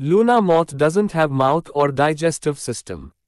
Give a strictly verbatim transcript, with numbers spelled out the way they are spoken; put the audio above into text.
Luna moth doesn't have mouth or digestive system.